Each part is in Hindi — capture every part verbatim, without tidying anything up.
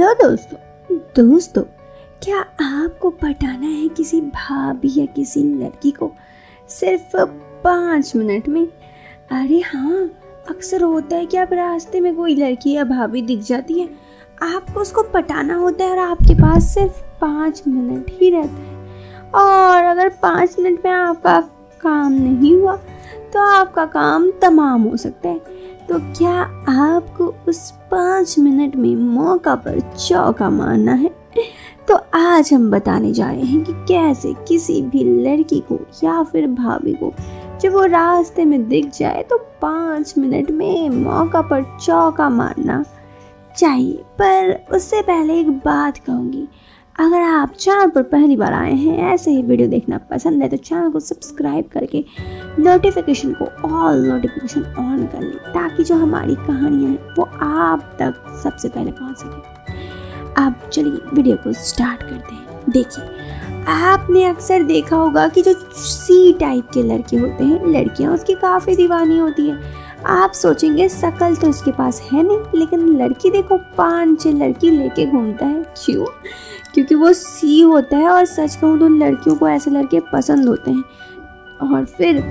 हेलो दोस्तों दोस्तों क्या आपको पटाना है किसी भाभी या किसी लड़की को सिर्फ पाँच मिनट में? अरे हाँ, अक्सर होता है कि आप रास्ते में कोई लड़की या भाभी दिख जाती है, आपको उसको पटाना होता है और आपके पास सिर्फ पाँच मिनट ही रहता है। और अगर पाँच मिनट में आपका काम नहीं हुआ तो आपका काम तमाम हो सकता है। तो क्या आपको उस पाँच मिनट में मौका पर चौका मारना है? तो आज हम बताने जा रहे हैं कि कैसे किसी भी लड़की को या फिर भाभी को जब वो रास्ते में दिख जाए तो पाँच मिनट में मौका पर चौका मारना चाहिए। पर उससे पहले एक बात कहूँगी, अगर आप चैनल पर पहली बार आए हैं, ऐसे ही वीडियो देखना पसंद है तो चैनल को सब्सक्राइब करके नोटिफिकेशन को ऑल नोटिफिकेशन ऑन कर लें, ताकि जो हमारी कहानियाँ हैं वो आप तक सबसे पहले पहुंच सके। अब चलिए वीडियो को स्टार्ट करते हैं। देखिए, आपने अक्सर देखा होगा कि जो सी टाइप के लड़के होते हैं, लड़कियां उसकी काफ़ी दीवानी होती है। आप सोचेंगे शकल तो उसके पास है नहीं, लेकिन लड़की देखो पाँच छः लड़की लेके घूमता है। क्यों? क्योंकि वो सी होता है। और सच कहूँ तो लड़कियों को ऐसे लड़के पसंद होते हैं और फिर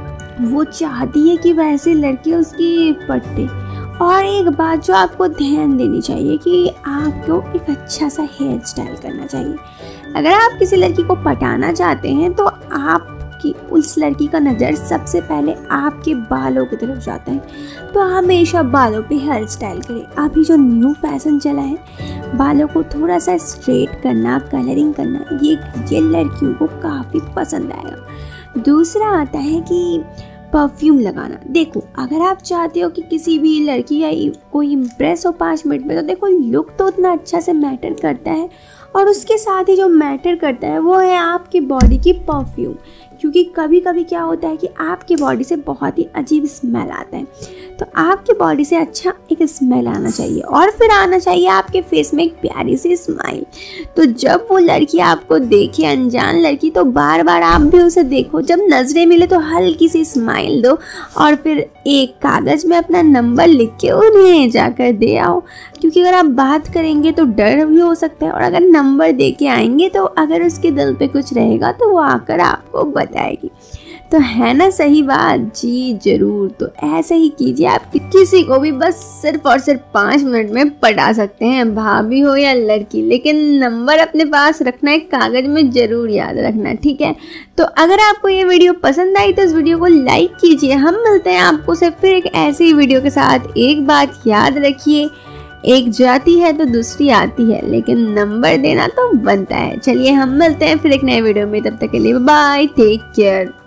वो चाहती है कि वैसे लड़के उसकी पट्टे। और एक बात जो आपको ध्यान देनी चाहिए कि आपको एक अच्छा सा हेयर स्टाइल करना चाहिए। अगर आप किसी लड़की को पटाना चाहते हैं तो आपकी उस लड़की का नज़र सबसे पहले आपके बालों की तरफ जाता है, तो हमेशा बालों पे हेयर स्टाइल करें। अभी जो न्यू फैशन चला है, बालों को थोड़ा सा स्ट्रेट करना, कलरिंग करना, ये ये लड़कियों को काफ़ी पसंद आएगा। दूसरा आता है कि परफ्यूम लगाना। देखो, अगर आप चाहते हो कि किसी भी लड़की या कोई इम्प्रेस हो पाँच मिनट में, तो देखो लुक तो उतना अच्छा से मैटर करता है, और उसके साथ ही जो मैटर करता है वो है आपकी बॉडी की परफ्यूम। क्योंकि कभी कभी क्या होता है कि आपकी बॉडी से बहुत ही अजीब स्मेल आता है, तो आपकी बॉडी से अच्छा एक स्मेल आना चाहिए, और फिर आना चाहिए आपके फेस में एक प्यारी सी स्माइल। तो जब वो लड़की आपको देखे, अनजान लड़की, तो बार बार आप भी उसे देखो। जब नज़रें मिले तो हल्की सी स्माइल दो, और फिर एक कागज़ में अपना नंबर लिख के उन्हें जाकर दे आओ। क्योंकि अगर आप बात करेंगे तो डर भी हो सकता है, और अगर नंबर दे के आएंगे तो अगर उसके दिल पे कुछ रहेगा तो वो आकर आपको बताएगी। तो है ना सही बात? जी जरूर। तो ऐसे ही कीजिए, आप किसी को भी बस सिर्फ और सिर्फ पाँच मिनट में पटा सकते हैं, भाभी हो या लड़की। लेकिन नंबर अपने पास रखना, एक कागज में जरूर याद रखना, ठीक है? तो अगर आपको ये वीडियो पसंद आई तो इस वीडियो को लाइक कीजिए। हम मिलते हैं आपको से फिर एक ऐसी वीडियो के साथ। एक बात याद रखिए, एक जाती है तो दूसरी आती है, लेकिन नंबर देना तो बनता है। चलिए हम मिलते हैं फिर एक नए वीडियो में, तब तक के लिए बाय, टेक केयर।